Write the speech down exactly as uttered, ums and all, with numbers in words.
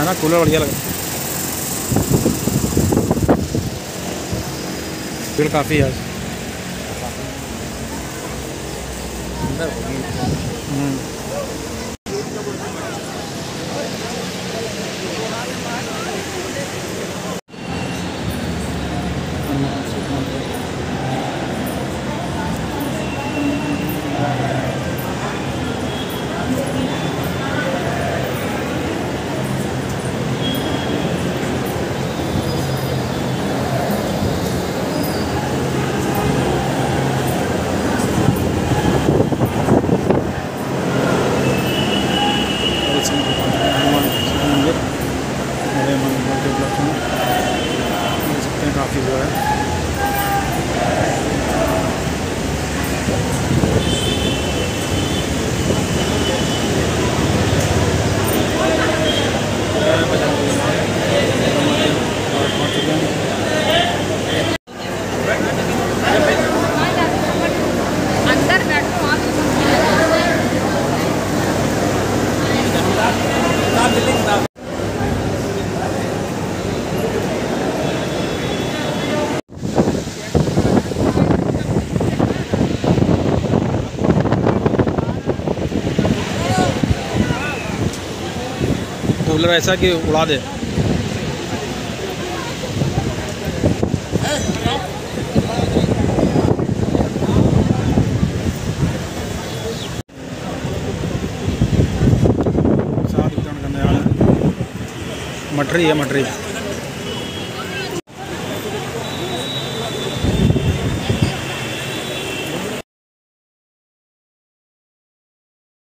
है ना, कूलर बढ़िया लगा। बिल काफ़ी है आज। काफ़ी वो है। कूलर ऐसा कि उड़ा दे। साथ वितरण करने वाले मटरी है, मटरी।